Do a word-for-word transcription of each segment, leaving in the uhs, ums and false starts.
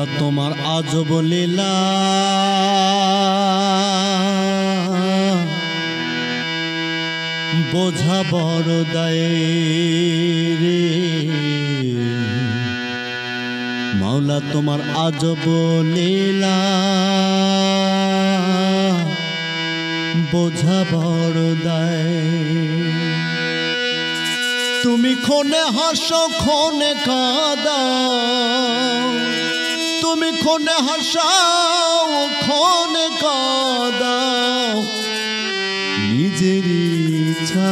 তোমার আজব লীলা বোঝা বড় দায় রে মাওলা তোমার আজব লীলা বোঝা বড় দায়। তুমি ক্ষণে হাসো ক্ষণে কাঁদাও, তুমি ক্ষণে হাসাও ক্ষণে কাঁদাও, নিজের ইচ্ছা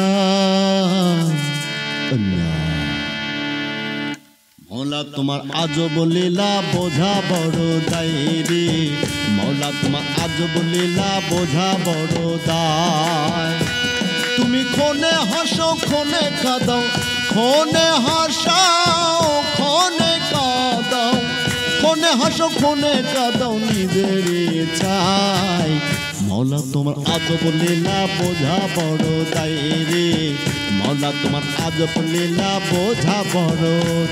মৌলা তোমার আজব লীলা বোঝা বড় দায় রে মৌলা তোমার আজব লীলা বোঝা বড় দায়। তুমি ক্ষণে হাসো ক্ষণে কাঁদাও, ক্ষণে হাসাও ক্ষণে কাঁদাও, ক্ষণে হাসো ক্ষণে কাঁদাও, নিজের চাই মৌলা তোমার আজব লীলা বোঝা বড় দায় রে মৌলা তোমার আজব লীলা বোঝা বড়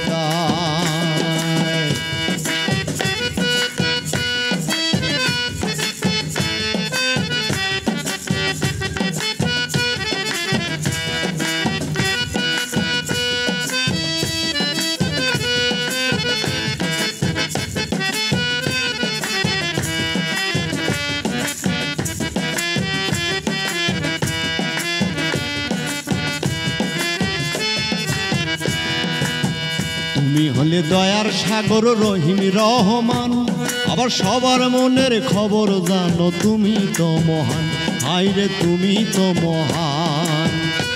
দায়। তুমি হলে দয়ার সাগর রহিম রহমান, আবার সবার মনের খবর জানো তুমি তো মহান, হায়রে তুমি তো মহান।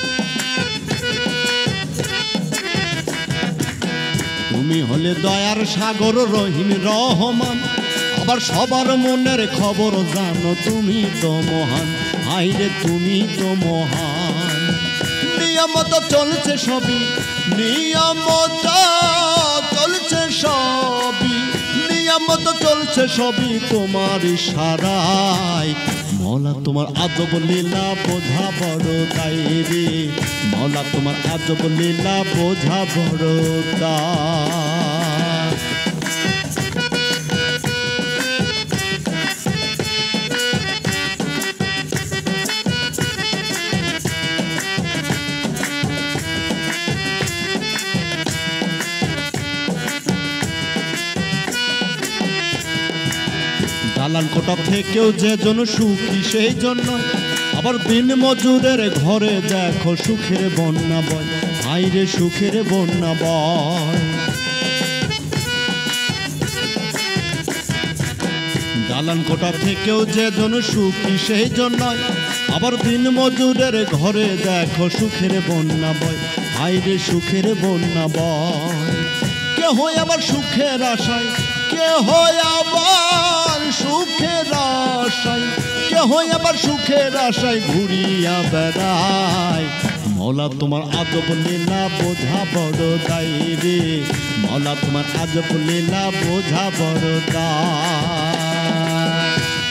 তুমি হলে দয়ার সাগর রহিম রহমান, আবার সবার মনের খবর জানো তুমি তো মহান, হায়রে তুমি তো মহান। নিয়ামত চলছে সবই নিয়ামত চলছে সবই, নিয়ামত চলছে সবই তোমার ইশারায় মৌলা তোমার আজব লীলা বোঝা বড় দায় রে মৌলা তোমার আজব লীলা বোঝা বড় দায়। দালান কোটা থেকেও যে জন সুখী সেই জন্য, আবার দিন মজুরের ঘরে দেখো সুখের বন্যা বয়, হায়রে সুখের বন্যা বয়। দালান কোটা থেকেও যে জন সুখী সেই জন্য, আবার দিন মজুরের ঘরে দেখো সুখের বন্যা বয়, হায়রে সুখের বন্যা বয়। কে হয় আবার সুখের আশায়, কে হয় আবার সুখের আশায়, কে হয় আবার সুখের আশায় ঘুরিয়া বেড়ায় মৌলা তোমার আজব লীলা বোঝা বড় দায় রে মৌলা তোমার আজব লীলা বোঝা বড় দায়।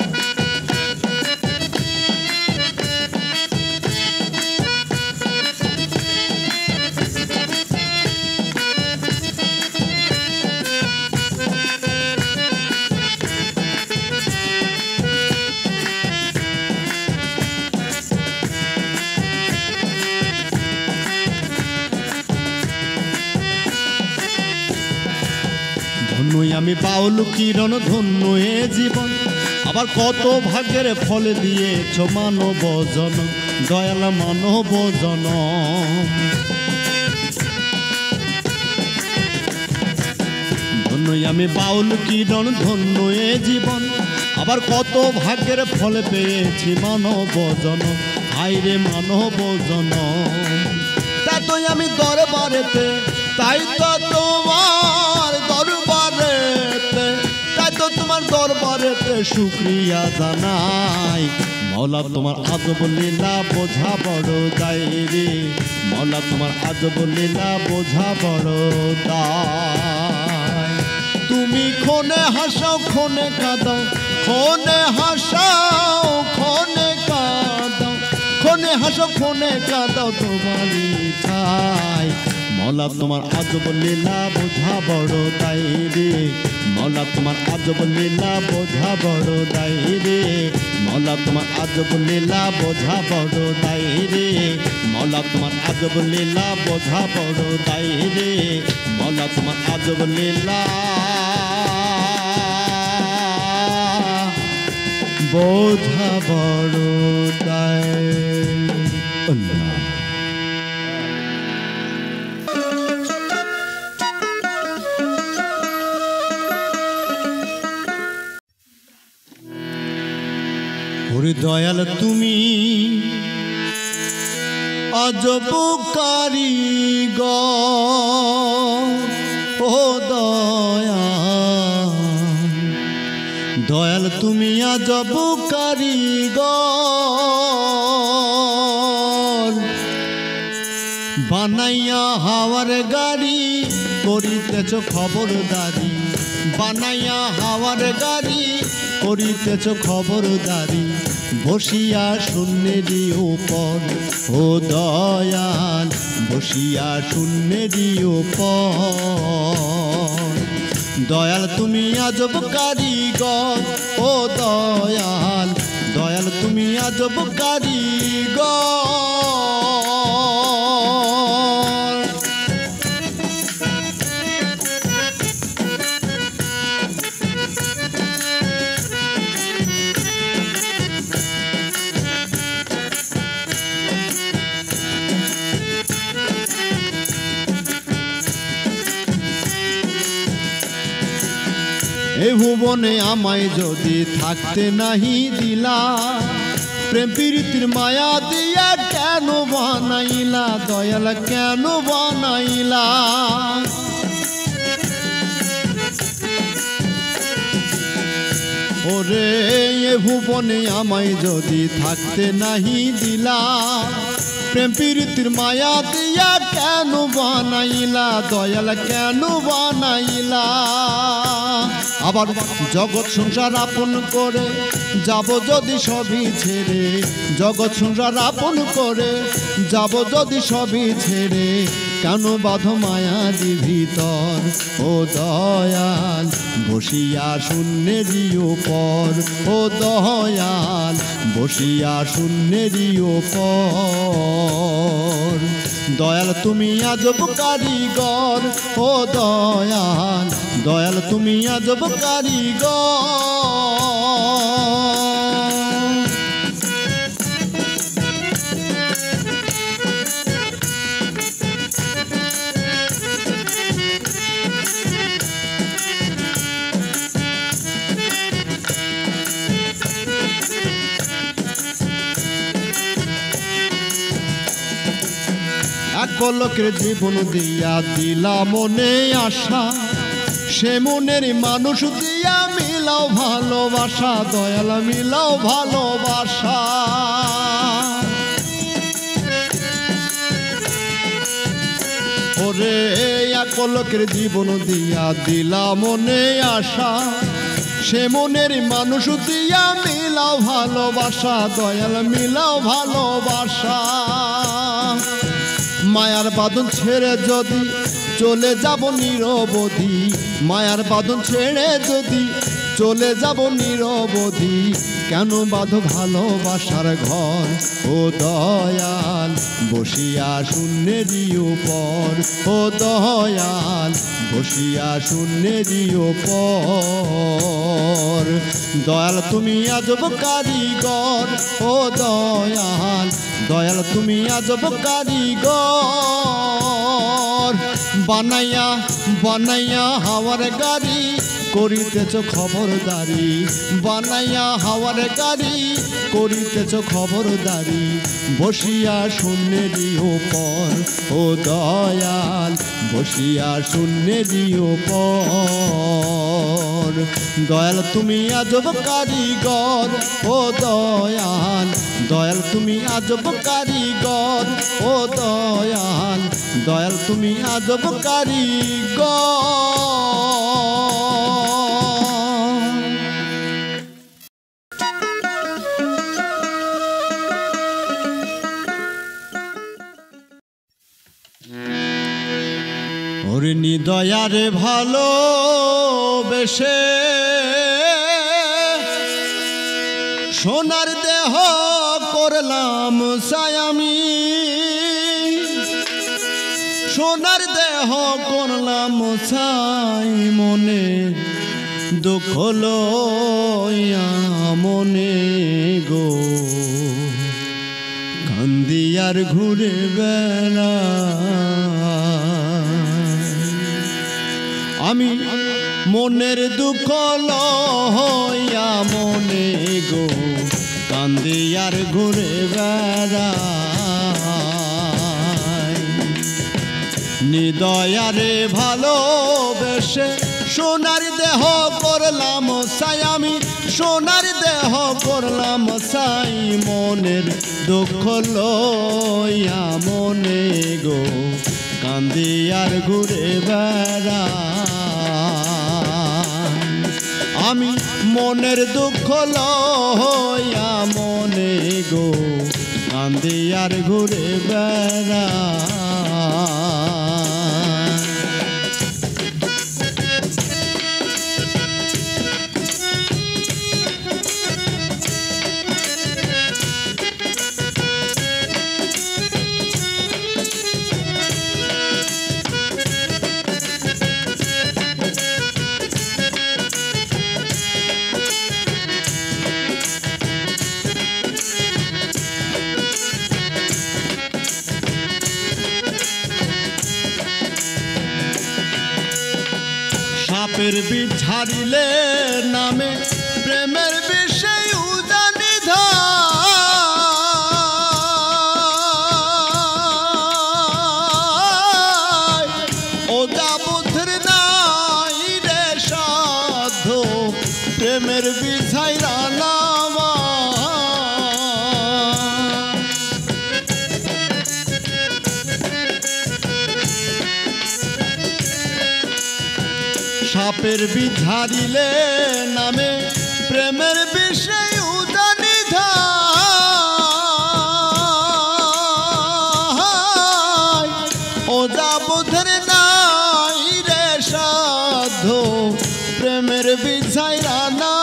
ধন্যই আমি বাউল কিরণ ধন্য এ জীবন, আবার কত ভাগ্যের ফলে দিয়েছ মানব জন দয়াল মানব জন। ধন্যই আমি বাউল কিরণ ধন্য এ জীবন, আবার কত ভাগ্যের ফলে পেয়েছি মানব জন হায়রে মানব জন। তা তো আমি দরবারেতে তাই তো তোমার দরবারেতে তাই তো তোমার দরবারেতে শুকরিয়া জানাই মৌলা তোমার আজব লীলা বোঝা বড় দায় রে মৌলা তোমার আজব লীলা বোঝা বড় দায়। তুমি ক্ষণে হাসাও ক্ষণে কাঁদাও, ক্ষণে হাসাও ক্ষণে কাঁদাও, ক্ষণে হাসো ক্ষণে কাঁদাও তোমার ইচ্ছায় মৌলা তোমার আজব লীলা বোঝা বড় দায় রে। मौला तुम्हार आजब लीला बोझा बड़ो दाई रे मौला तुम्हार आजब लीला बोझा बड़ो दाई रे मौला तुम्हार आजब लीला बोझा बड़ो दाई रे मौला तुम्हार आजब लीला बोझा बड़ो दाई अल्लाह। ওরে দয়াল তুমি আজব কারিগর ও দয়াল দয়াল তুমি আজব কারিগর বানাইয়া হাওয়ার গাড়ি করিতেছ খবরদারি বানাইয়া হাওয়ার গাড়ি করিতেছ খবরদারি বসিয়া শূন্যেরই উপর ও দয়াল বসিয়া শূন্যেরই উপর দয়াল তুমি আজব কারিগর ও দয়াল দয়াল তুমি আজব কারিগর এ ভুবনে আমায় যদি থাকতে নাহি দিলা প্রেম প্রীতির মায়া দিয়া কেন বানাইলা দয়াল কেন বানাইলা ওরে এ ভুবনে আমায় যদি থাকতে নাহি দিলা প্রেম প্রীতির মায়া দিয়া কেন বানাইলা দয়াল কেন বানাইলা আবার জগৎ সংসার আপন করে যাব যদি সবই ছেড়ে জগৎ সংসার আপন করে যাব যদি সবই ছেড়ে কেন বাঁধো মায়ারি ভিতর ও দয়াল বসিয়া শূন্যেরই উপর ও দয়াল বসিয়া শূন্যেরই উপর দয়াল তুমি আজব কারিগর ও দয়াল দয়াল তুমি আজব কারিগর এক পলকের জীবন দিয়া দিলা মনে আশা সে মনের মানুষ দিয়া মিলাও ভালোবাসা দয়াল মিলাও ভালোবাসা ওরে এক পলকের জীবন দিয়া দিলা মনে আশা সে মনের মানুষ দিয়া মিলাও ভালোবাসা দয়াল মিলাও ভালোবাসা মায়ার বাঁধন ছেড়ে যদি চলে যাব নিরবধি মায়ার বাঁধন ছেড়ে যদি চলে যাব নিরবধি কেন বাঁধো ভালোবাসার ঘর ও দয়াল বসিয়া শূন্যেরই উপর ও দয়াল বসিয়া শূন্যেরই উপর দয়াল তুমি আজব কারিগর ও দয়াল দয়াল তুমি আজব কারিগর বানাইয়া বানাইয়া হাওয়ার গাড়ি করিতেছ খবরদারি বানাইয়া হাওয়ার গাড়ি করিতেছ খবরদারি বসিয়া শূন্যেরই উপর ও দয়াল বসিয়া শূন্যেরই উপর দয়াল তুমি আজব কারিগর ও দয়াল দয়াল তুমি আজব কারিগর ও দয়াল দয়াল তুমি আজব কারিগর ওরে নিদয়ারে ভালো বেশে সোনার দেহ করলাম সায়ামি সোনার দেহ করলাম ছাই মনে দুঃখ লইয়া মনে গো কান্দিয়ার ঘুরে বেড়া আমি মনের দুঃখ লইয়া মনে গো কান্দিয়ার ঘুরে বেড়া নিদয়ারে ভালোবেসে সোনার দেহ করলাম সাই আমি সোনার দেহ করলাম সাই মনের দুঃখ লইয়া মনে গো কান্দিয়ার ঘুরে বেড়া আমি মনের দুঃখ লইয়া মনে গো কান্দিয়ার ঘুরে বেড়া সাপের বিষ ঝাড়িলে নামে প্রেমের বিষয় উজানি ধায় ওজা বুদ্ধের নাই রে সাধ্য প্রেমের বিষয়রা নামা সাপের বিষ ঝাড়িলে নামে প্রেমের বিষয় উদানি ধায় ওজা বুদ্ধের নাই রে সাধ্য প্রেমের বিষয়রা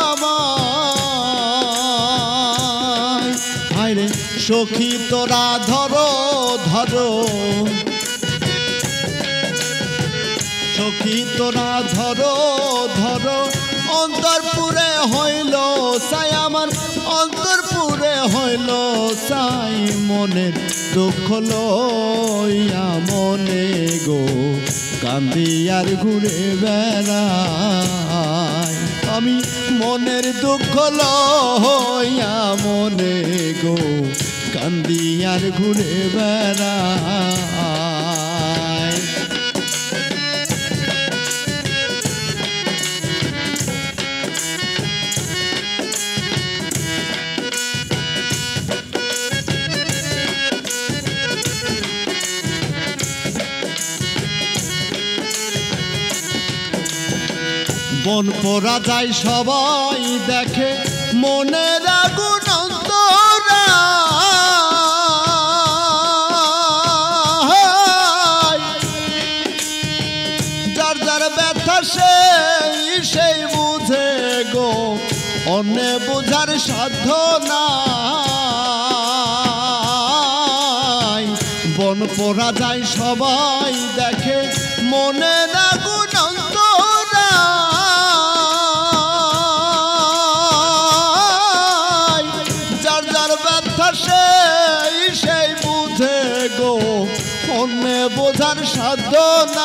নামায় হায় রে সখী তোরা ধরো ধরো সখী তোরা ধরো ধরো অন্তরপুরে হইল সাই আমার অন্তরপুরে হইল সাই মনের দুঃখ লইয়া মনে গো কান্দিয়ার ঘুরে বেড়াই আমি মনের দুঃখ লইয়া মনে গো কান্দিয়ার ঘুরে বেড়াই বন পোড়া যায় সবাই দেখে মনের আগুন অন্তরা যার যার ব্যথা সেই সেই বুঝে গো অন্য বুঝার সাধ্য নাই বন পোড়া যায় সবাই দেখে মনের আগুন অন্তরা সেই সেই বুঝে গো অন্য বোঝার সাধ্য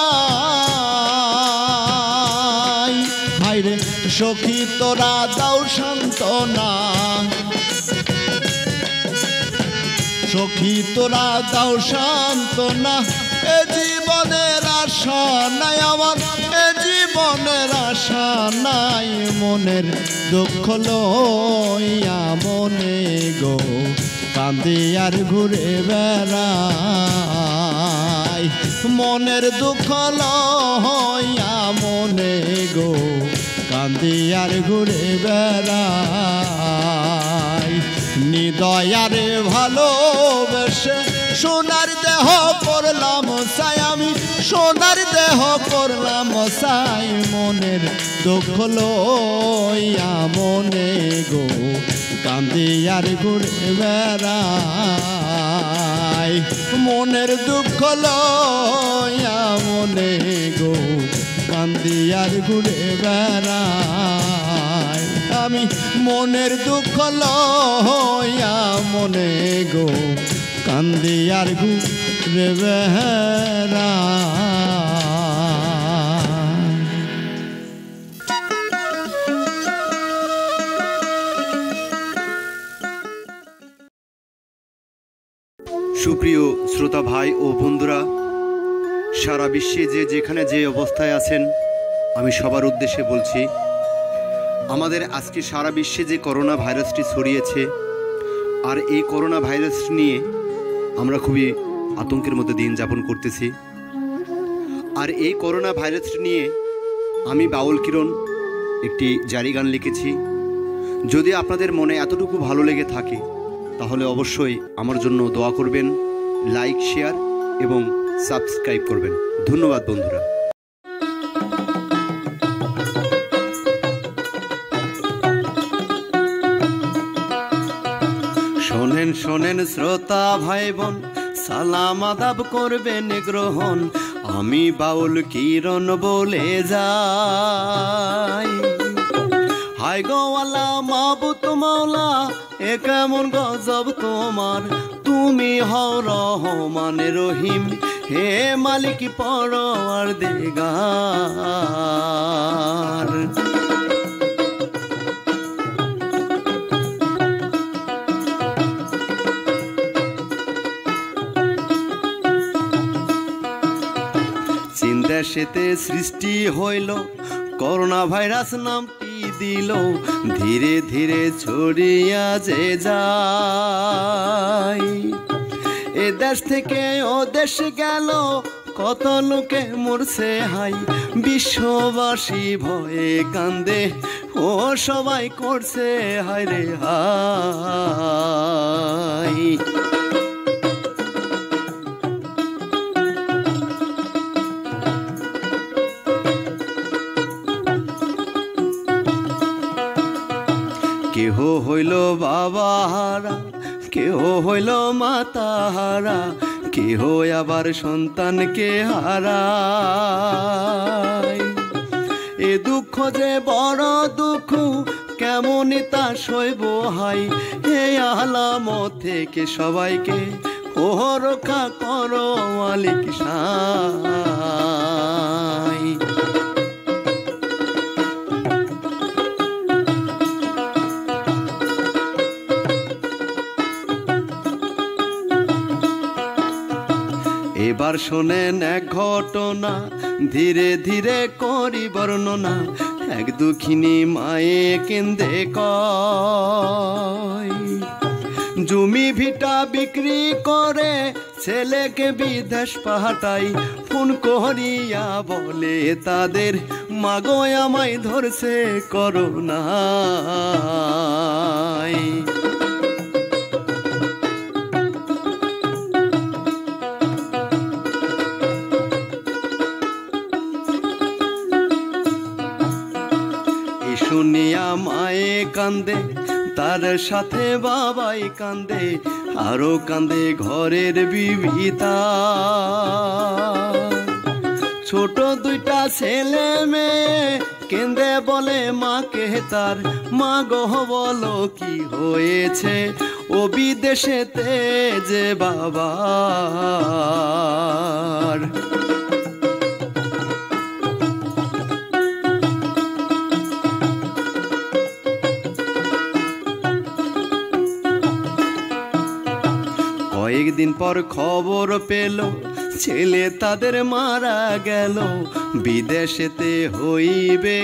নাই হায় রে সখী তোরা দাও সান্ত্বনা সখী তোরা দাও সান্ত্বনা এ জীবনের আশা নাই আমার এ জীবনের আশা নাই মনের দুঃখ লইয়া মনে গো কান্দিয়ার ঘুরে বেড়াই মনের দুঃখ লইয়া মনে গো কান্দিয়ার ঘুরে বেড়াই নিদয়ারে ভালোবেসে সোনার দেহ করলাম সাই আমি সোনার দেহ করলাম সাই মনের দুঃখ লইয়া মনে গো কান্দি আর ঘুরে বেড়াই মনের দুঃখ লইয়া মনে গো কান্দি আর ঘুরে বেড়াই আমি মনের দুঃখ লইয়া মনে গো কান্দি আর ঘুরে বেড়াই। সুপ্রিয় শ্রোতা ভাই ও বন্ধুরা, সারা বিশ্বে যে যেখানে যে অবস্থায় আছেন আমি সবার উদ্দেশ্যে বলছি, আমাদের আজকে সারা বিশ্বে যে করোনা ভাইরাসটি ছড়িয়েছে, আর এই করোনা ভাইরাস নিয়ে আমরা খুবই আতঙ্কের মধ্যে দিন যাপন করতেছি। আর এই করোনা ভাইরাস নিয়ে আমি বাউল কিরণ একটি জারি গান লিখেছি। যদি আপনাদের মনে এতটুকু ভালো লেগে থাকে তাহলে অবশ্যই আমার জন্য দোয়া করবেন, লাইক, শেয়ার এবং সাবস্ক্রাইব করবেন। ধন্যবাদ বন্ধুরা। শোনেন শোনেন শ্রোতা ভাই বোন, সালাম আদাব করবেন গ্রহণ, আমি বাউল কিরণ বলে যাই। হায় গোয়ালা মাবুত মাওলা, এ কেমন গজব তোমার, তুমি হও রহমান রহিম, হে মালিক পরওয়ারদিগার। চীন দেশেতে সৃষ্টি হইল করোনা ভাইরাস নামটি দিল, ধীরে ধীরে ছড়িয়া যে যায়। এ দেশ থেকে ও দেশ গেল, কত লোকে মরছে হাই, বিশ্ববাসী ভয়ে কান্দে, ও সবাই করছে হায় রে হায়। কেহ হইল বাবা হারা, কেহ হইল মাতা হারা, কেহ আবার সন্তানকে হারায়। এ দুঃখ যে বড় দুঃখ, কেমন তা সইব হাই, হে আলামত থেকে সবাইকে ও রক্ষা করো মালিক সাই। এবার শোনেন এক ঘটনা, ধীরে ধীরে করি বর্ণনা, এক দুঃখিনী মায়ে কেন্দে কয়, জমি ভিটা বিক্রি করে ছেলেকে বিদেশ পাঠাই, ফোন করিয়া বলে তাদের, মাগো আমায় ধরছে করোনায়। শুনিয়া মায়ে কান্দে, তার সাথে বাবাই কান্দে, আরো কান্দে ঘরের বিবিতা। ছোট দুইটা ছেলে মেয়ে কেন্দে বলে মাকে তার, মা গো বলো কি হয়েছে, ও বিদেশেতে যে বাবার। কয়েকদিন পর খবর পেল, ছেলে তাদের মারা গেল, বিদেশেতে হইবে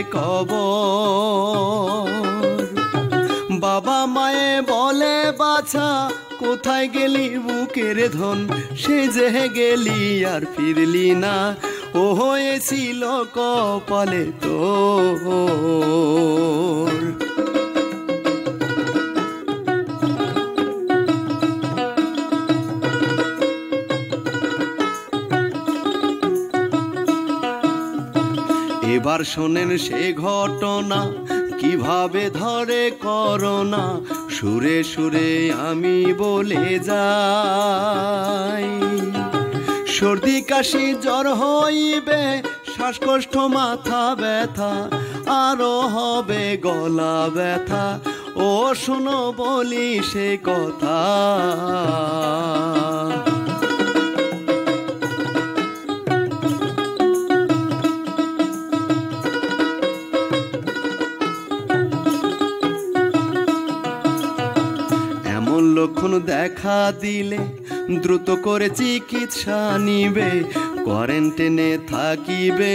কবর। বাবা মায়ে বলে বাছা, কোথায় গেলি বুকের ধন, সে যে গেলি আর ফিরলি না, ও হয়েছিল কপালে তোর। এবার শোনেন সে ঘটনা কিভাবে ধরে করোনা, সুরে সুরে আমি বলে যাই। সর্দি কাশি জ্বর হইবে, শ্বাসকষ্ট মাথা ব্যথা, আরো হবে গলা ব্যথা, ও শোনো বলি সে কথা। এমন লক্ষণ দেখা দিলে দ্রুত করে চিকিৎসা নিবে, কোয়ারেন্টাইনে থাকিবে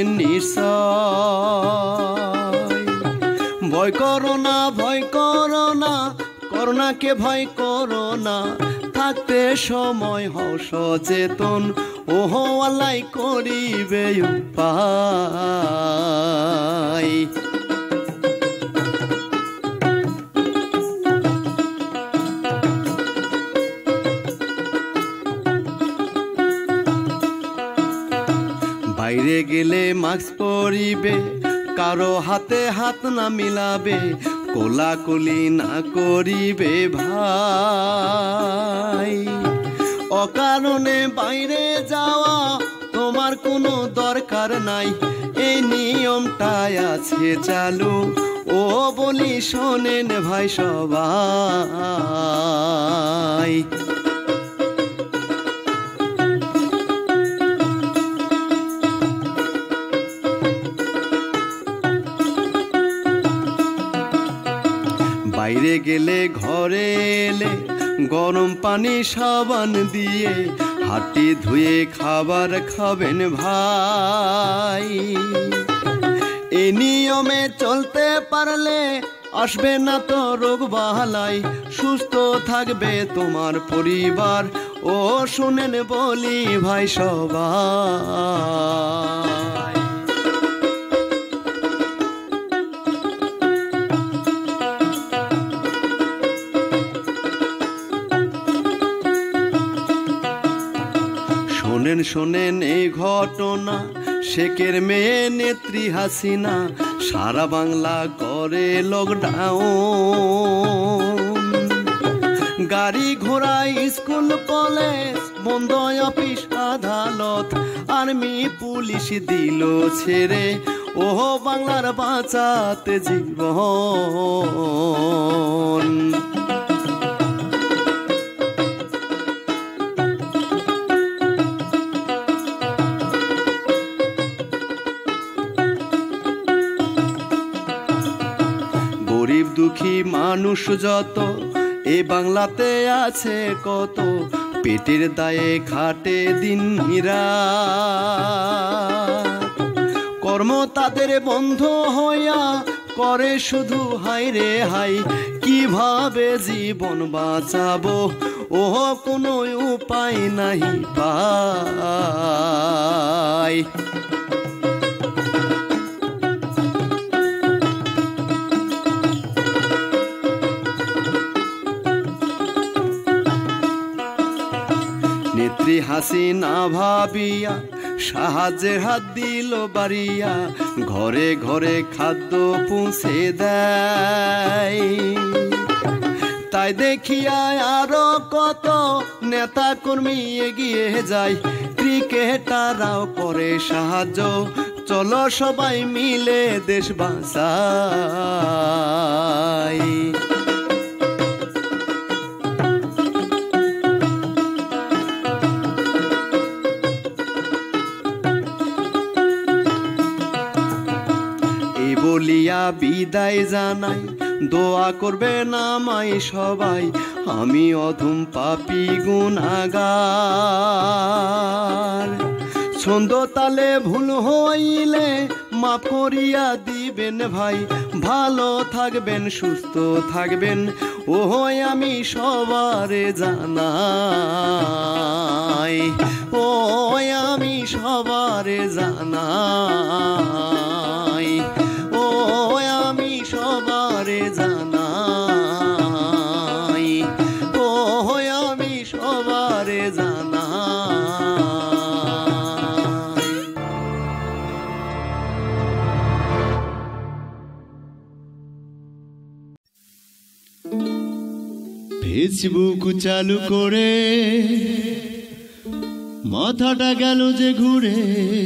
নিশ্চয়। ভয় করো না, ভয় করো না, করোনাকে ভয় করো না, থাকতে সময় হও সচেতন, ওহো আল্লাহ করিবে উপায়। বাইরে গেলে মাস্ক পরিবে, কারো হাতে হাত না মিলাবে, কোলাকুলি না করিবে ভাই। অকারণে বাইরে যাওয়া তোমার কোনো দরকার নাই, এই নিয়মটাই আছে চালু, ও বলি শোনেন ভাই সবাই। বাইরে গেলে ঘরে এলে গরম পানি সাবান দিয়ে হাঁটি ধুয়ে খাবার খাবেন ভাই। এই নিয়মে চলতে পারলে আসবে না তো রোগ বালাই, সুস্থ থাকবে তোমার পরিবার, ও শুনেন বলি ভাই সবাই। শোনেন শোনেন এই ঘটনা, শেখের মেয়ে নেত্রী হাসিনা, সারা বাংলা করে লকডাউন। গাড়ি ঘোড়া স্কুল কলেজ বন্ধ, অফিস আদালত আর্মি পুলিশ দিল ছেড়ে, ও বাংলার বাঁচাতে জীবন। গরিব দুঃখী মানুষ যত এ বাংলাতে আছে কত, পেটের দায়ে খাটে দিন রাত। কর্ম তাদের বন্ধ হইয়া করে শুধু হাই রে হাই, কিভাবে জীবন বাঁচাবো ও কোনো উপায় নাহি পাই। নেত্রী হাসিনা ভাবিয়া সাহায্যের হাত দিল বাড়িয়া, ঘরে ঘরে খাদ্য পৌঁছে দেয়। তাই দেখিয়া আরো কত নেতা কর্মী এগিয়ে যায়, ক্রিকেটাররাও করে সাহায্য, চলো সবাই মিলে দেশ বাঁচাই। বলিয়া বিদায় জানাই, দোয়া করবে নামাই সবাই, আমি অধম পাপী গুনাহগার। ছন্দ তালে ভুল হইলে মাফ করিয়া দিবেন ভাই, ভালো থাকবেন সুস্থ থাকবেন, ও আমি সবারে জানাই, ও আমি সবারে জানাই, ও আমি সবারে জানাই, ও আমি সবারে জানাই। ফেসবুক চালু করে মাথাটা গেল যে ঘুরে,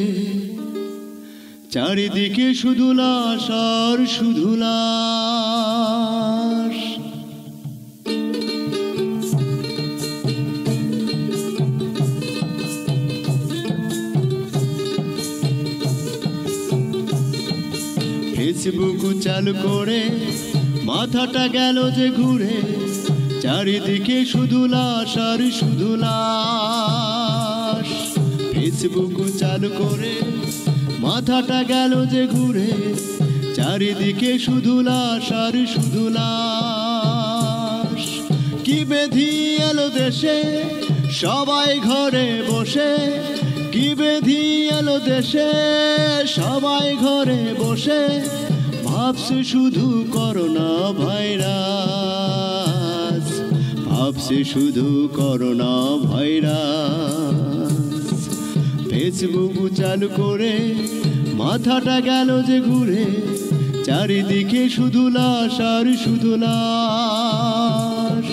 চারিদিকে শুধু লাশ আর শুধু লাশ। ফেসবুক চালু করে মাথাটা গেল যে ঘুরে, চারিদিকে শুধু লাশ আর শুধু লাশ। ফেসবুক চালু করে মাথাটা গেল যে ঘুরে, চারিদিকে শুধু লাশ আর শুধু লাশ। কি বেধি এলো দেশে সবাই ঘরে বসে, কি বেধি এলো দেশে সবাই ঘরে বসে, ভাবছে শুধু করোনা ভাইরাস, ভাবছে শুধু করোনা ভাইরাস। ফেসবুক চালু করে মাথাটা গেল যে ঘুরে, চারিদিকে শুধু লাশ আর শুধু লাশ।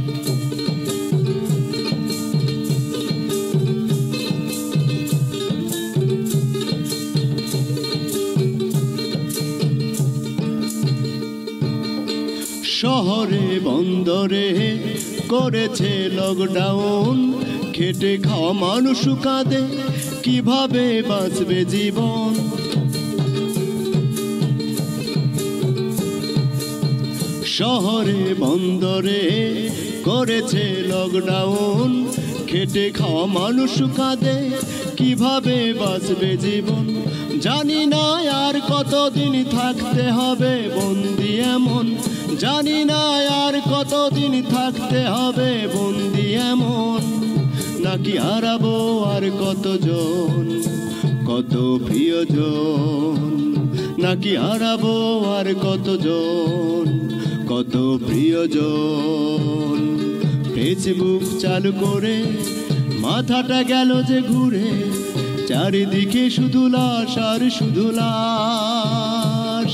শহরে বন্দরে করেছে লকডাউন, খেটে খাওয়া মানুষ কাঁদে কিভাবে বাঁচবে জীবন। শহরে বন্দরে করেছে লকডাউন, খেটে খাওয়া মানুষ কাঁদে কিভাবে বাঁচবে জীবন। জানি না আর কতদিন থাকতে হবে বন্দি এমন, জানি না আর কতদিন থাকতে হবে বন্দি এমন। নাকি হারাবো আর কতজন, কত প্রিয়জন, নাকি হারাবো আর কতজন, কত প্রিয়জন। ফেসবুক চালু করে মাথাটা গেল যে ঘুরে, চারিদিকে শুধু লাশ আর শুধু লাশ।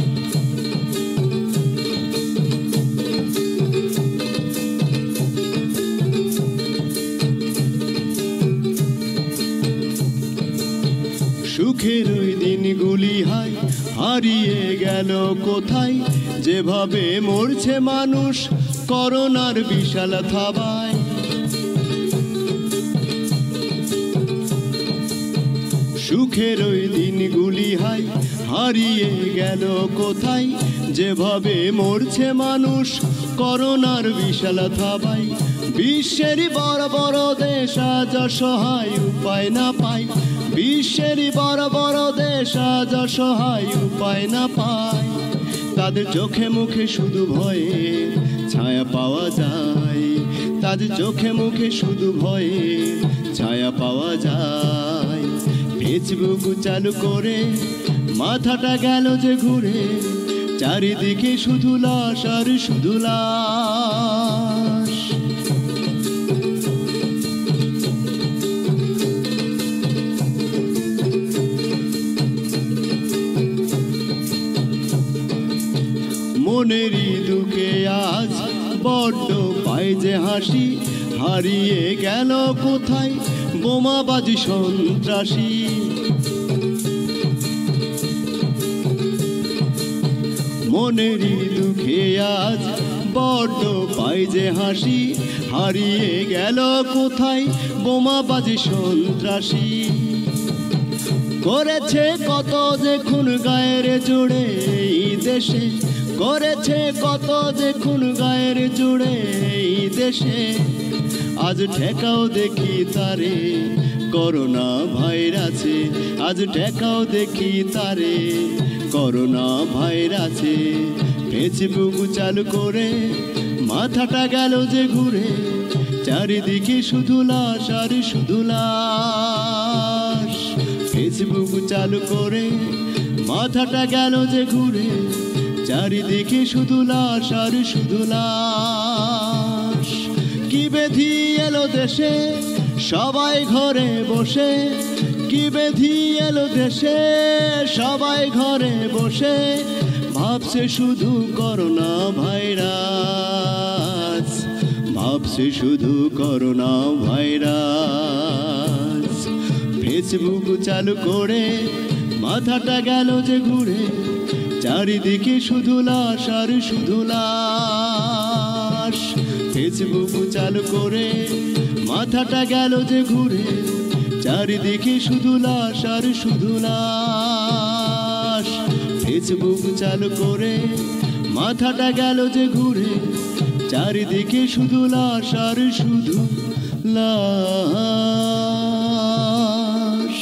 সুখের ওই দিনগুলি হাই হারিয়ে গেল কোথায়, যেভাবে মরছে মানুষ করোনার বিশাল থাবায়। সুখের ওই দিনগুলি হাই হারিয়ে গেল কোথায়, যেভাবে মরছে মানুষ করোনার বিশাল থাবায়। বিশ্বের বড় বড় দেশ আজ অসহায় উপায় না পায়, বিশ্বের বড় বড় দেশ আজ অসহায় উপায় না পায়। তাদের চোখে মুখে শুধু ভয়ে ছায়া পাওয়া যায়, তাদের চোখে মুখে শুধু ভয়ে ছায়া পাওয়া যায়। ফেসবুক চালু করে মাথাটা গেল যে ঘুরে, চারিদিকে শুধু লাশ আর শুধু লাশ। মনেরই দুঃখে আজ বড্ড পায় যে হাসি, হারিয়ে গেল কোথায় বোমাবাজি সন্ত্রাসী। মনেরই দুঃখে আজ বড্ড পায় যে হাসি, হারিয়ে গেল কোথায় বোমাবাজি সন্ত্রাসী। করেছে কত যে খুন গায়ের জোড়ে এই দেশে, করেছে কত যে খুন গায়ের জোড়ে এই দেশে। আজ ঠেকাও দেখি তারে করোনা ভাইরাসে, আজ ঠেকাও দেখি তারে করোনা ভাইরাসে। ফেসবুক চালু করে মাথাটা গেল যে ঘুরে, চারিদিকে শুধু লাশ আর শুধু লাশ। ফেসবুক চালু করে মাথাটা গেল যে ঘুরে, চারিদিকে শুধু লাশ আর শুধু লাশ। কি বেধি এলো দেশে সবাই ঘরে বসে, কি বেধি এলো দেশে সবাই ঘরে বসে, ভাবছে শুধু করোনা ভাইরাস, ভাবছে শুধু করোনা ভাইরাস। ফেসবুক চালু করে মাথাটা গেল যে ঘুরে, চারিদিকে শুধু লাশ আর শুধু লাশ। ফেসবুক চালু করে মাথাটা গেল যে ঘুরে, চারিদিকে শুধু লাশ আর শুধু লাশ। ফেসবুক চালু করে মাথাটা গেল যে ঘুরে, চারিদিকে শুধু লাশ আর শুধু লাশ।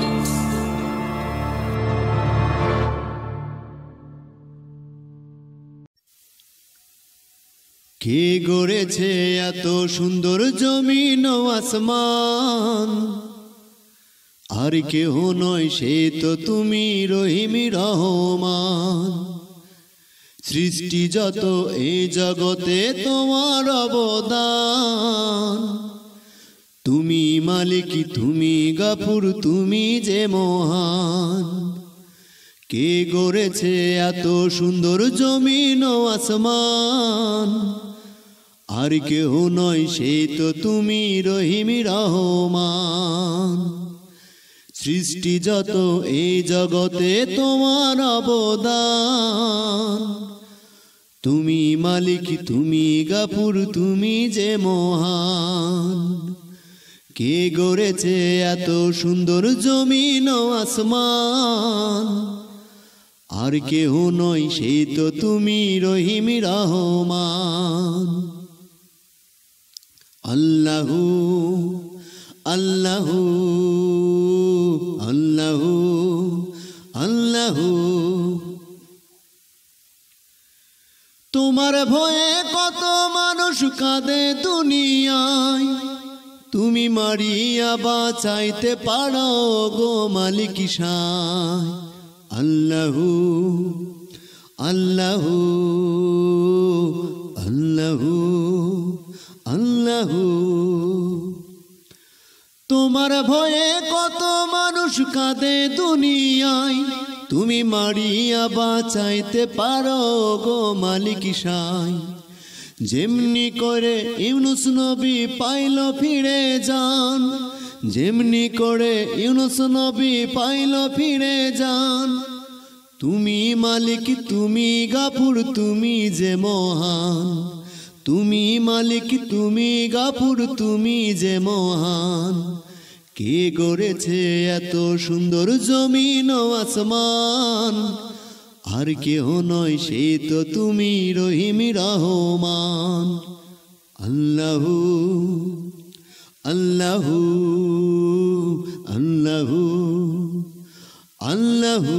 কে গড়েছে এত সুন্দর জমিন ও আসমান? আর কেহ নয় সে তো তুমি রহিম রহমান। সৃষ্টি যত এই জগতে তোমার অবদান। তুমি মালিক, তুমি গফুর, তুমি যে মহান। কে গড়েছে এত সুন্দর জমিন ও আসমান? আর কেহ নয় সে তো তুমি রহিম রহমান। সৃষ্টি যত এই জগতে তোমার অবদান। তুমি মালিক, তুমি গফুর, তুমি যে মহান। কে গড়েছে এত সুন্দর জমিন ও আসমান? আর কেহ নয় সে তো তুমি রহিম রহমান। আল্লাহু আল্লাহু আল্লাহু আল্লাহু। তোমার ভয়ে কত মানুষ কাঁদে দুনিয়ায়, তুমি মারিয়া বাঁচাইতে পারো গো মালিক শায়। আল্লাহু আল্লাহু আল্লাহু আল্লাহু। তোমার ভয়ে কত মানুষ কাঁদে দুনিয়ায়, তুমি মারিয়া বাঁচাইতে পারো গো মালিক শায়। যেমনি করে ইউনুস নবী পাইল ফিরে যান, যেমনি করে ইউনুস নবী পাইল ফিরে যান। তুমি মালিক, তুমি গফুর, তুমি যে মহান। তুমি মালিক, তুমি গফুর, তুমি যে মহান। কে গড়েছে এত সুন্দর জমিন ও আসমান? আর কেহ নয় সে তো তুমি রহিম রহমান। আল্লাহু আল্লাহু আল্লাহু আল্লাহু।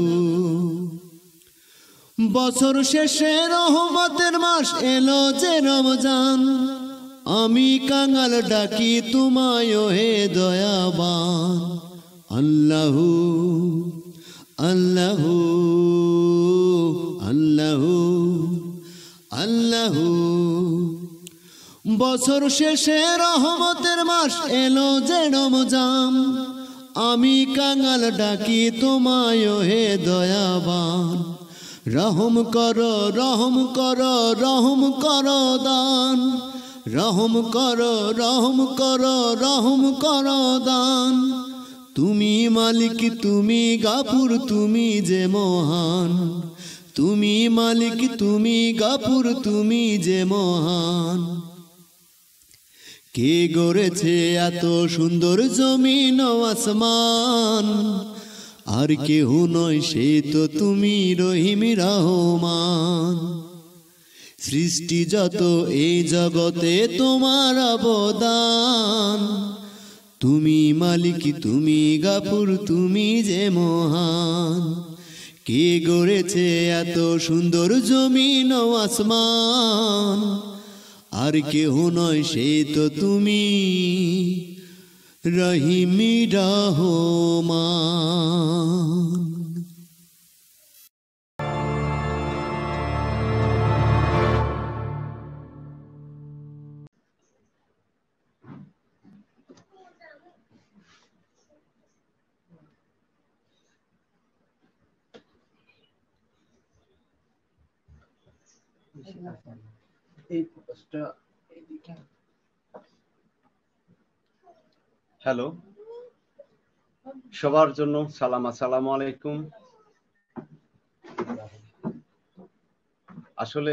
বছর শেষে রহমতের মাস এলো যে রমজান, আমি কাঙাল ডাকি তোমায় হে দয়াবান। আল্লাহু আল্লাহু আল্লাহু আল্লাহু। বছর শেষে রহমতের মাস এলো যে রমজান, আমি কাঙাল ডাকি তোমায় হে দয়াবান। রহম কর রহম কর রহম কর দান, রহম কর রহম কর রহম কর দান। তুমি মালিক, তুমি গফুর, তুমি যে মহান। তুমি মালিক, তুমি গফুর, তুমি যে মহান। কে গড়েছে এত সুন্দর জমিন ও আসমান? আর কেহ নয় সে তো তুমি রহিম রহমান। সৃষ্টি যত এই জগতে তোমার অবদান। তুমি মালিক, তুমি গফুর, তুমি যে মহান। কে গড়েছে এত সুন্দর জমিন ও আসমান? আর কেহ নয় সে তো তুমি রহিম রহমান। এই পোস্টটা এইদিকে হ্যালো, সবার জন্য সালাম, আসসালামু আলাইকুম। আসলে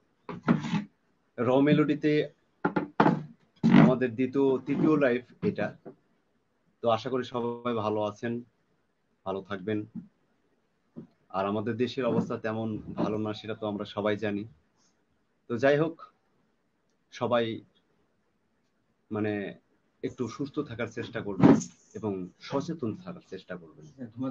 র মেলোডিতে আমাদের দ্বিতীয় তৃতীয় লাইফ এটা, তো আশা করি সবাই ভালো আছেন, ভালো থাকবেন। আর আমাদের দেশের অবস্থা তেমন ভালো না, সেটা তো আমরা সবাই জানি। তো যাই হোক, সবাই মানে একটু সুস্থ থাকার চেষ্টা করবেন এবং সচেতন থাকার চেষ্টা করবেন।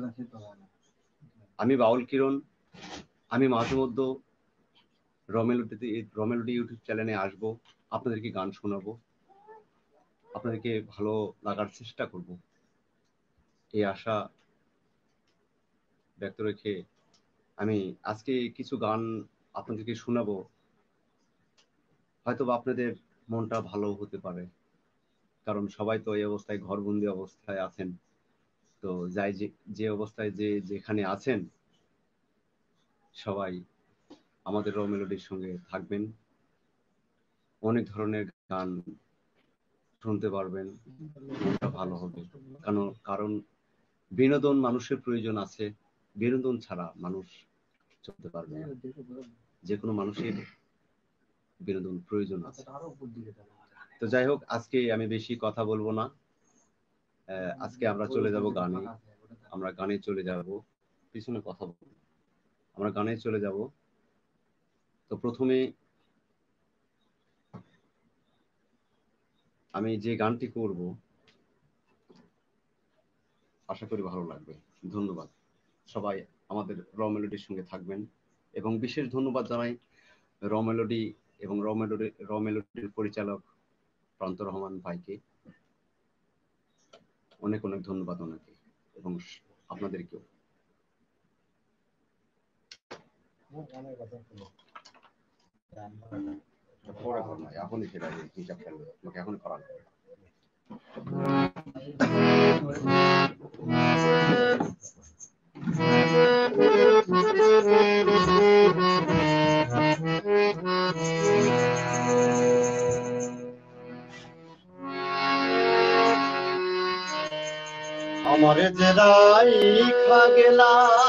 আমি বাউল কিরণ, আমি মাঝে মধ্যে রমেলোডিতে রমেলোডি ইউটিউব চ্যানেলে আসবো, আপনাদেরকে গান শোনাবো, আপনাদেরকে ভালো লাগার চেষ্টা করব, এই আশা ব্যক্ত রেখে আমি আজকে কিছু গান আপনাদেরকে শোনাবো। হয়তো বা আপনাদের মনটা ভালো হতে পারে, কারণ সবাই তো এই অবস্থায় ঘরবন্দি অবস্থায় আছেন। তো যাই যে যে অবস্থায় যে যেখানে আছেন, সবাই আমাদের র মেলোডির সঙ্গে থাকবেন, অনেক ধরনের গান শুনতে পারবেন, মনটা ভালো হবে। কারণ কারণ বিনোদন মানুষের প্রয়োজন আছে, বিনোদন ছাড়া মানুষ চলতে পারবে না। যে কোনো মানুষের বিনোদন প্রয়োজন আছে। তো যাই হোক, আজকে আমি বেশি কথা বলবো না, আজকে আমরা চলে যাব গানে, আমরা গানে চলে যাব, পিছনে কথা বলবো, আমরা গানে চলে যাব। তো প্রথমে আমি যে গানটি করব, আশা করি ভালো লাগবে। ধন্যবাদ, সবাই আমাদের র মেলোডির সঙ্গে থাকবেন। এবং বিশেষ ধন্যবাদ জানাই র মেলোডি এবং র মেলোডি র মেলোডির পরিচালক প্রান্ত রহমান ভাইকে, অনেক অনেক ধন্যবাদ ওনাকে এবং আপনাদেরকেও। পরে করো, এখনই সেটা হিসাব ফেলবে, তোমাকে এখনই করা লাগবে। আমারে যে রাইখা গেলা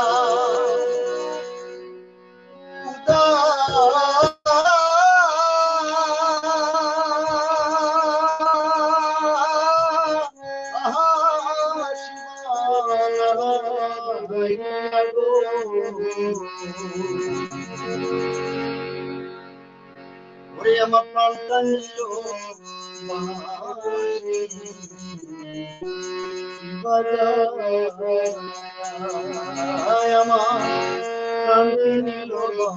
ওরে আমার প্রাণটা নিল আমার প্রাণটি নিল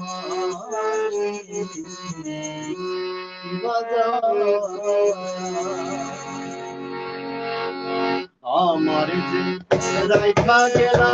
আমার যে রাইখা গেলা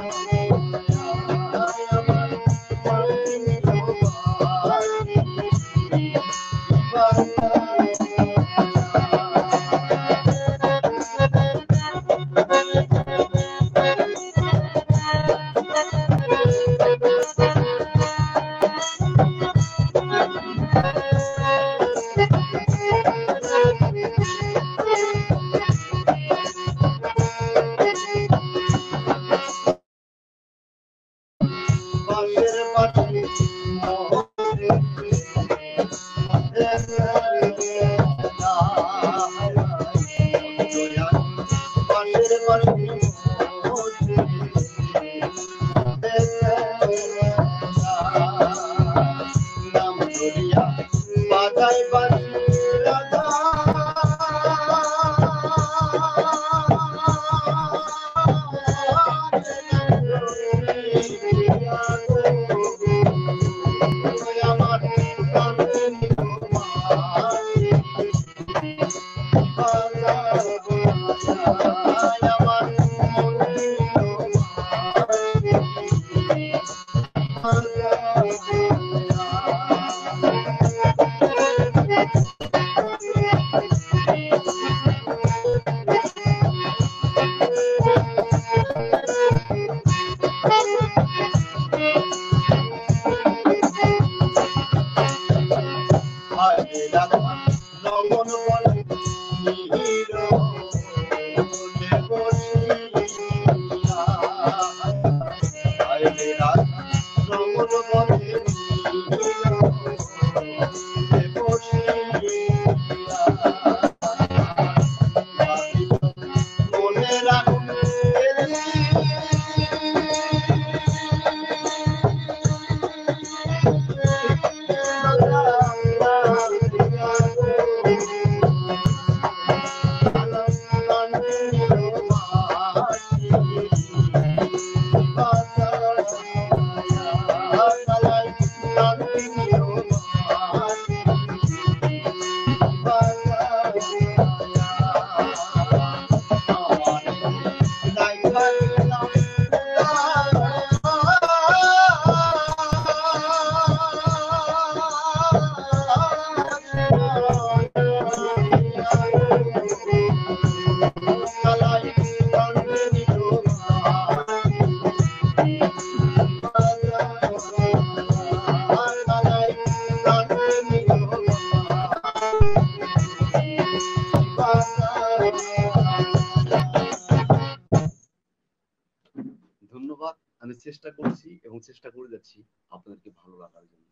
ধন্যবাদ। আমি চেষ্টা করছি এবং চেষ্টা করে যাচ্ছি আপনাদেরকে ভালো লাগার জন্য,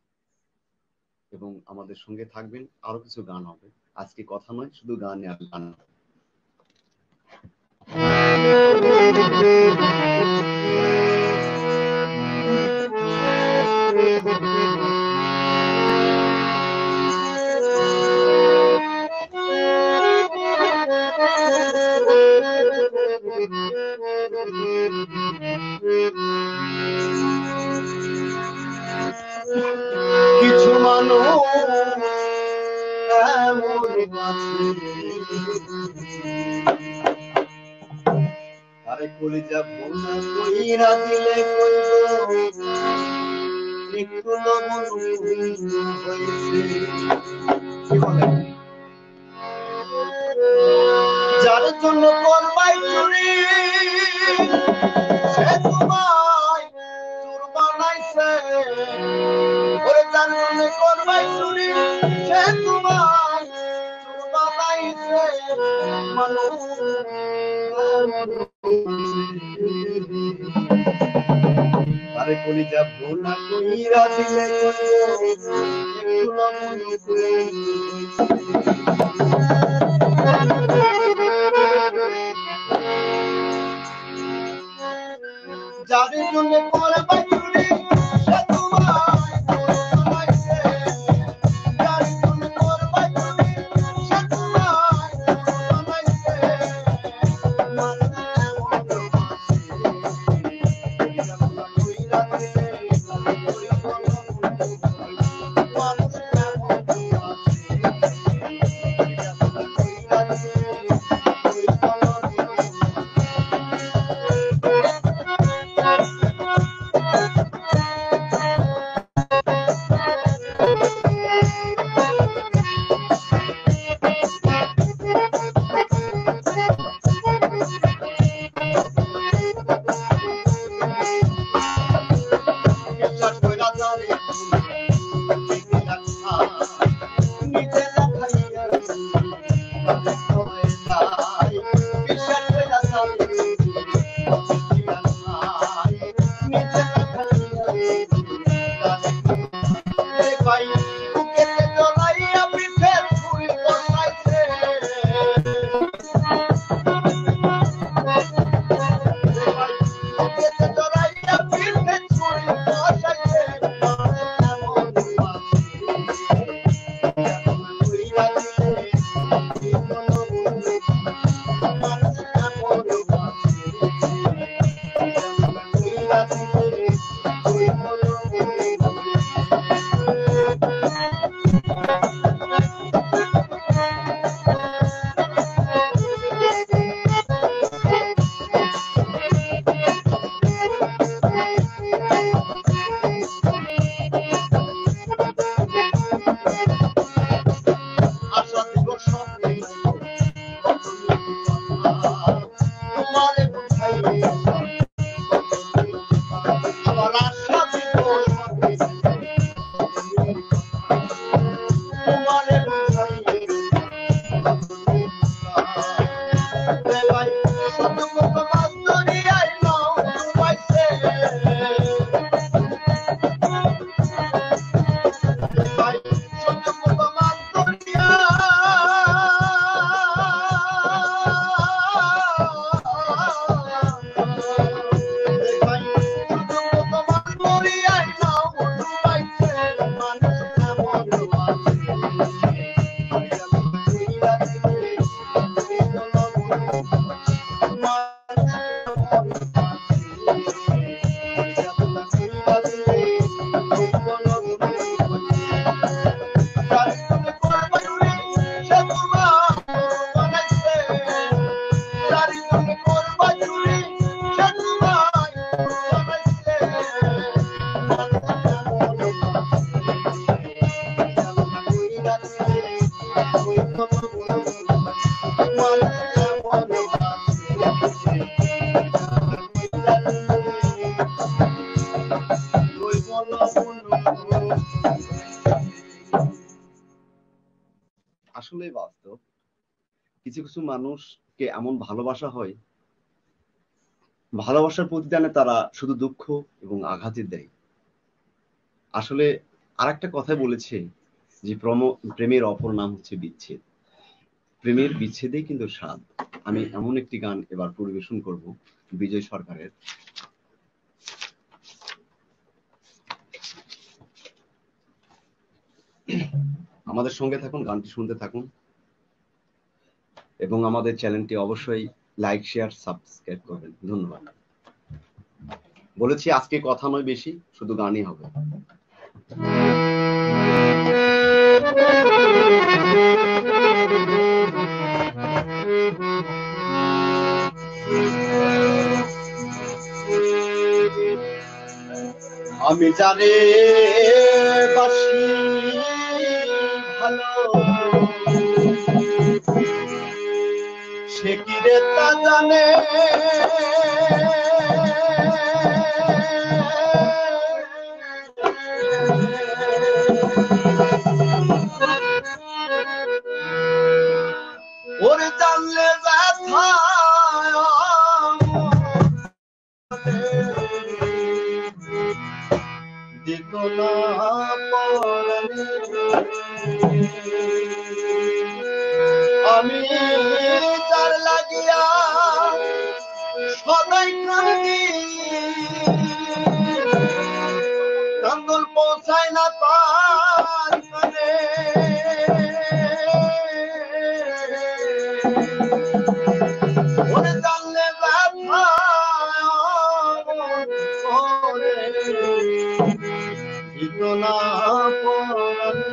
এবং আমাদের সঙ্গে থাকবেন। আরো কিছু গান হবে, আজকে কথা নয়, শুধু গান আর গান। কিছু মানুষ এমন আছে, আরে কলিজা ভুনা কইরা দিলে কইব একটু লবণ হইছে। কি বলে? যার জন্য করবাই চুরি সে তোমায় চোর বানাইছে। ওরে যার জন্য করবাই চুরি সে তোমায় চোর বানাইছে। মানুষ আরে কলিজা ভুনা কইরা দিলে কইব একটু লবণ হইছে। যাদের জন্য করবাই চুরি সে তোমায় চোর বানাইছে। যাদের জন্য করবাই চুরি সে তোমায় চোর বানাইছে। আসলে বাস্তব, কিছু কিছু মানুষকে এমন ভালোবাসা হয়, ভালোবাসার প্রতিদানে তারা শুধু দুঃখ এবং আঘাতই দেয়। আসলে আরেকটা কথা বলেছে যে প্রেমের অপর নাম হচ্ছে বিচ্ছেদ। প্রেমের বিচ্ছেদেই কিন্তু স্বাদ। আমি এমন একটি গান এবার পরিবেশন করব বিজয় সরকারের। আমাদের সঙ্গে থাকুন, গানটি শুনতে থাকুন এবং আমাদের চ্যানেলটি অবশ্যই লাইক, শেয়ার, সাবস্ক্রাইব করবেন। ধন্যবাদ। বলেছি আজকে কথা নয় বেশি, শুধু গানই হবে। আমি জানি বাসি ভালো, সে কি রে তা জানে। ওরে জানলে ব্যথা দিত না পরাণে। আমি তার লাগিয়া সদাই কান্দি, কান্দল পৌঁছায় না তার কানে। ওরে জানলে ব্যথা দিত না পরাণে।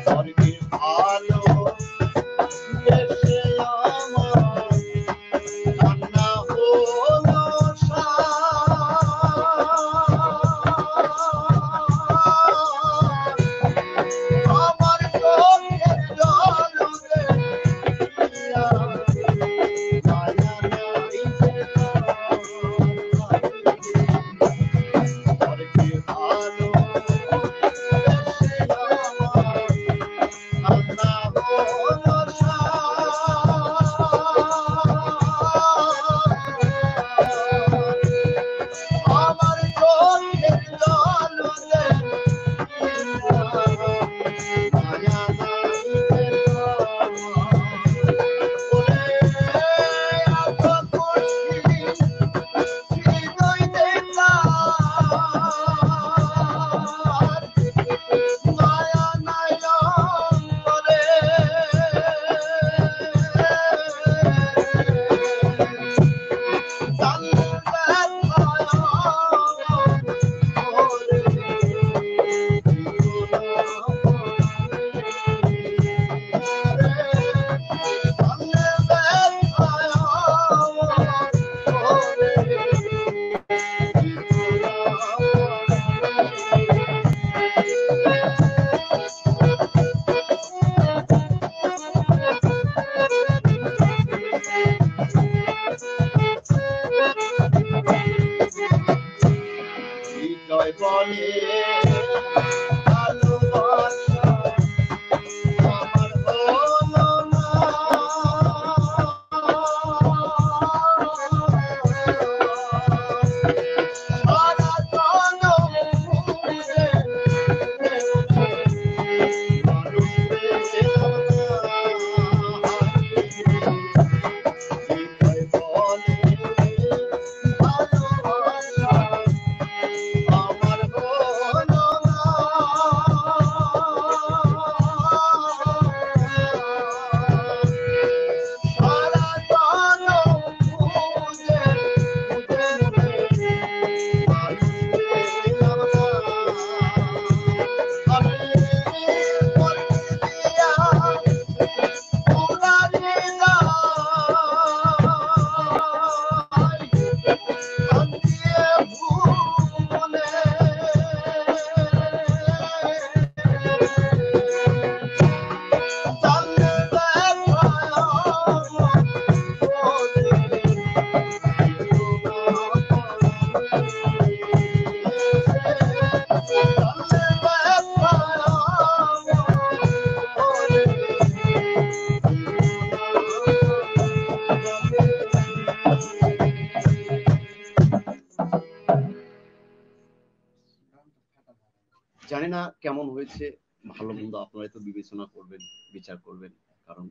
জানি না কেমন হয়েছে, ভালো মন্দ আপনারা তো বিবেচনা করবেন, বিচার করবেন। কারণ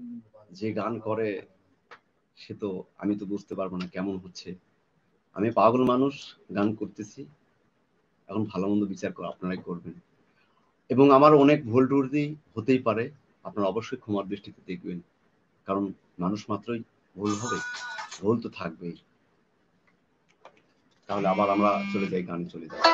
যে গান করে সে তো, আমি তো বুঝতে পারবো না কেমন হচ্ছে। আমি পাগল মানুষ, গান করতেছি, এখন ভালো মন্দ বিচার করে আপনারাই করবেন। এবং আমার অনেক ভুল টুটি হতেই পারে, আপনারা অবশ্যই ক্ষমার দৃষ্টিতে দেখবেন। কারণ মানুষ মাত্রই ভুল হবে, ভুল তো থাকবেই। তাহলে আবার আমরা চলে যাই, গানে চলে যাই।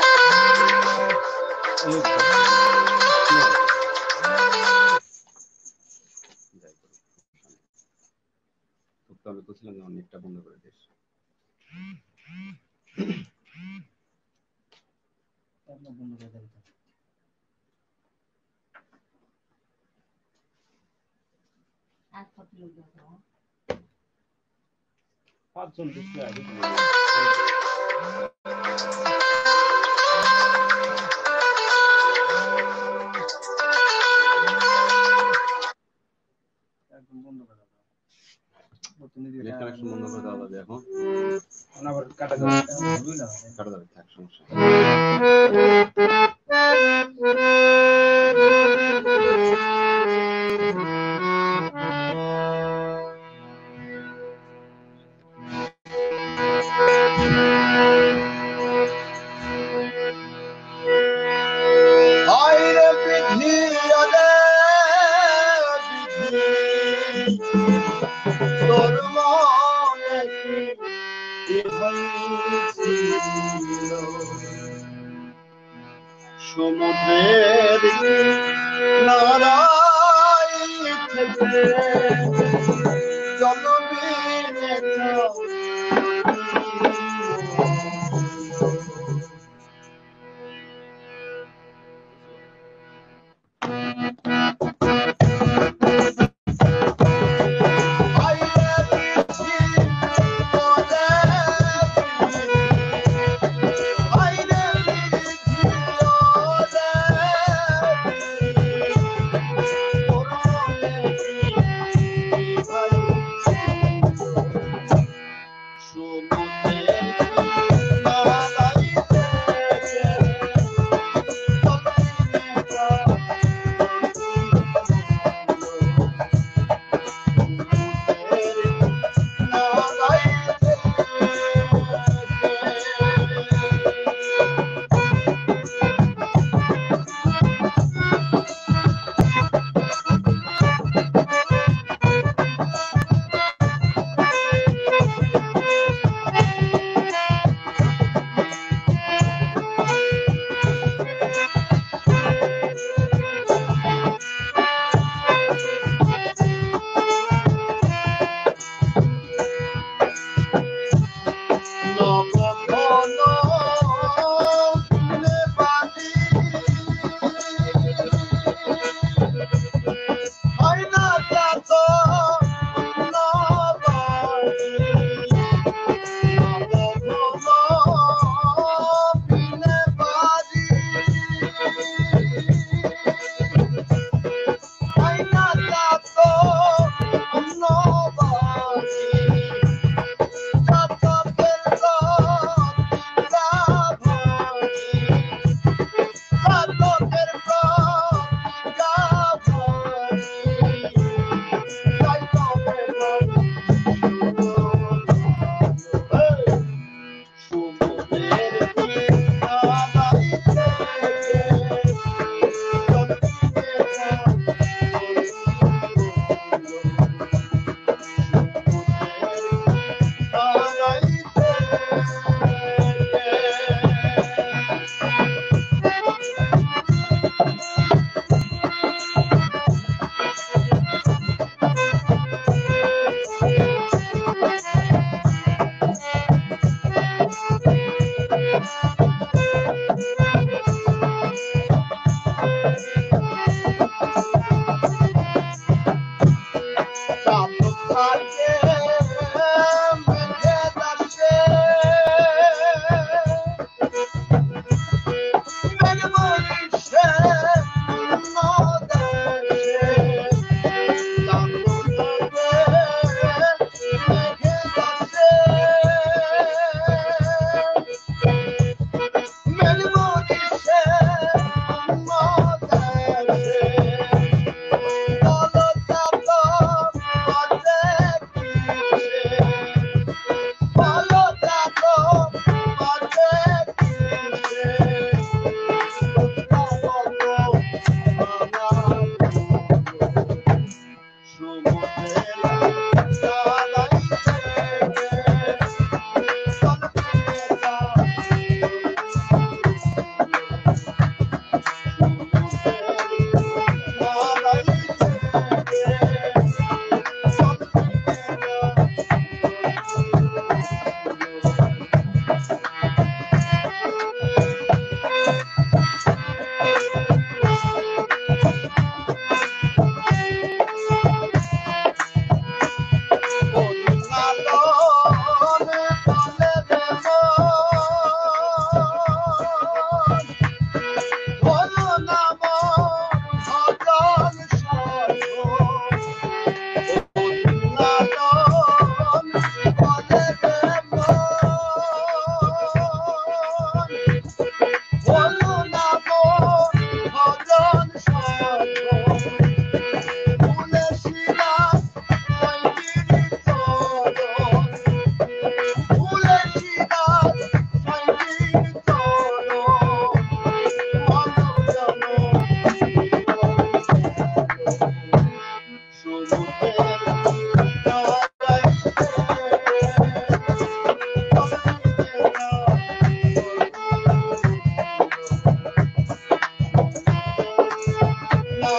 আমি বলছিলাম যে অনেকটা বন্ধ করে দিস। বন্ধ করে দেবে পাঁচজন দেখতে আগে একদম বন্ধ করে দাও। নেট কানেকশন বন্ধ করে দেওয়া যাবে এখন। আবার কাটা যাবে, কাটা যাবে, থাক সমস্যা। সমুদ্রের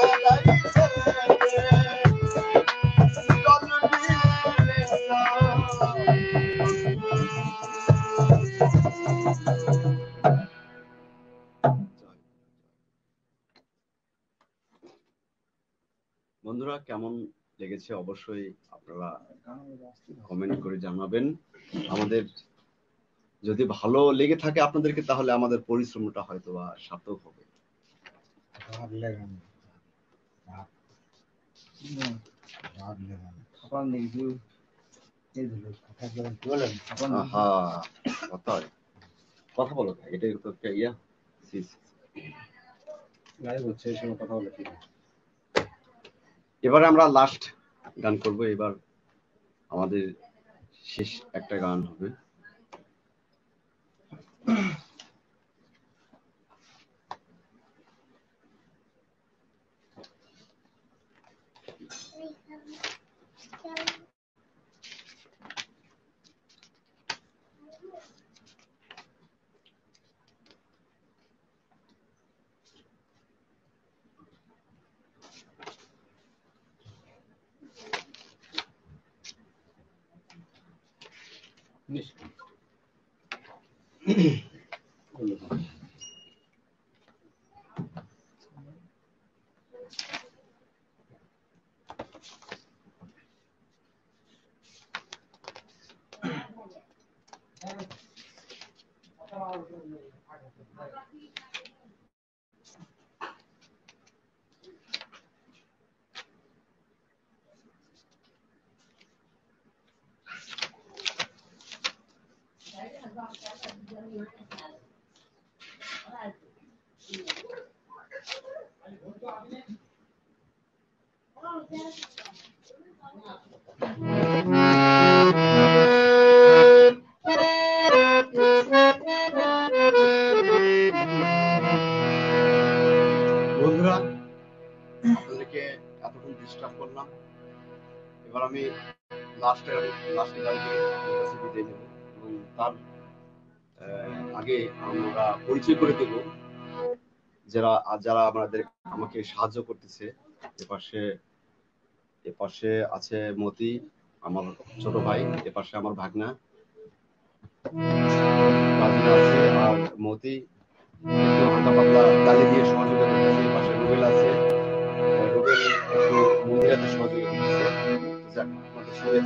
বন্ধুরা কেমন লেগেছে অবশ্যই আপনারা কমেন্ট করে জানাবেন। আমাদের যদি ভালো লেগে থাকে আপনাদেরকে, তাহলে আমাদের পরিশ্রমটা হয়তো বা সার্থক হবে। কথা বলো, এটাই তো একটা ইয়া। এবারে আমরা লাস্ট গান করব। এবার আমাদের শেষ একটা গান হবে। বন্ধুরা আপনাদেরকে এতক্ষণ ডিস্টার্ব করলাম। এবার আমি লাস্টের লাস্টে গানটি বিদায় নেব এবং তার আগে আমরা পরিচয় করে দেব যারা যারা আমাদের আমাকে সাহায্য করতেছে। এপাশে এপাশে আছে মতি, আমার ছোট ভাই, এপাশে আমার ভাগনা আছে, আর মতি একটু হালকা পাতলা গালি দিয়ে সহযোগিতা করতেছে। এপাশে রুবেল আছে, রুবেল একটু মন্দিরাতে সহযোগিতা করতেছে। আপনাদের সঙ্গে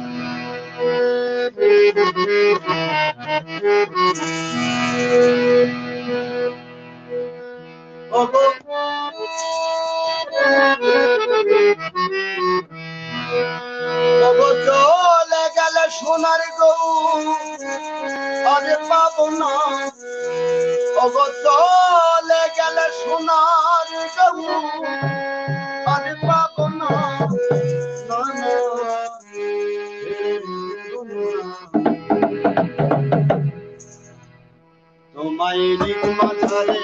চলে গেলে সোনার গৌ আরে পাবো না, চলে গেলে সোনার গৌ আরে পাবো না। তোমায় মাঝারে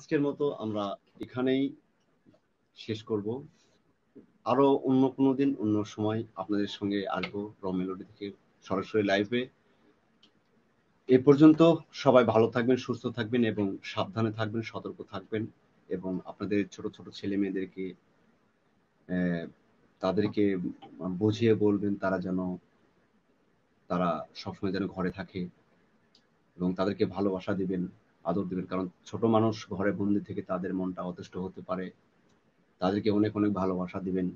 আজকের মতো আমরা এখানেই শেষ করব। আরো অন্য কোনো দিন অন্য সময় আপনাদের সঙ্গে আসবো র মেলোডি থেকে সরাসরি লাইভে। এ পর্যন্ত সবাই ভালো থাকবেন, সুস্থ থাকবেন এবং সাবধানে থাকবেন, সতর্ক থাকবেন এবং আপনাদের ছোট ছোট ছেলে মেয়েদেরকে তাদেরকে বুঝিয়ে বলবেন তারা যেন তারা সবসময় যেন ঘরে থাকে এবং তাদেরকে ভালোবাসা দিবেন, আদর দিবেন। কারণ ছোট মানুষ ঘরে বন্দি থেকে তাদের মনটা অতিষ্ঠ হতে পারে। তাদেরকে অনেক অনেক ভালোবাসা দিবেন।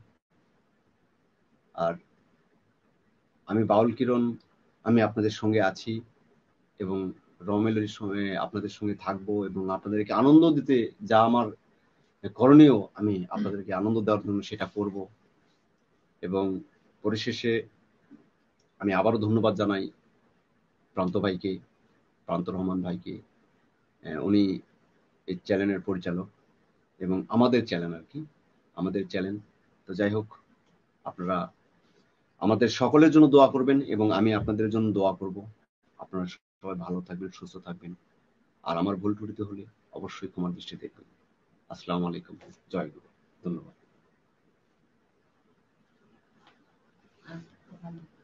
আর আমি বাউল কিরণ, আমি আপনাদের সঙ্গে আছি এবং র মেলোডির সঙ্গে আপনাদের সঙ্গে থাকবো এবং আপনাদেরকে আনন্দ দিতে যা আমার করণীয় আমি আপনাদেরকে আনন্দ দেওয়ার জন্য সেটা করব। এবং পরিশেষে আমি আবারও ধন্যবাদ জানাই প্রান্ত ভাইকে, প্রান্ত রহমান ভাইকে। উনি এই চ্যানেলের পরিচালক এবং আমাদের চ্যানেল আর কি, আমাদের চ্যানেল। তো যাই হোক, আপনারা আমাদের সকলের জন্য দোয়া করবেন এবং আমি আপনাদের জন্য দোয়া করব। আপনারা সবাই ভালো থাকবেন, সুস্থ থাকবেন। আর আমার ভুল ত্রুটি হলে অবশ্যই ক্ষমার দৃষ্টি দেখবেন। আসসালামু আলাইকুম, জয় গুরু, ধন্যবাদ।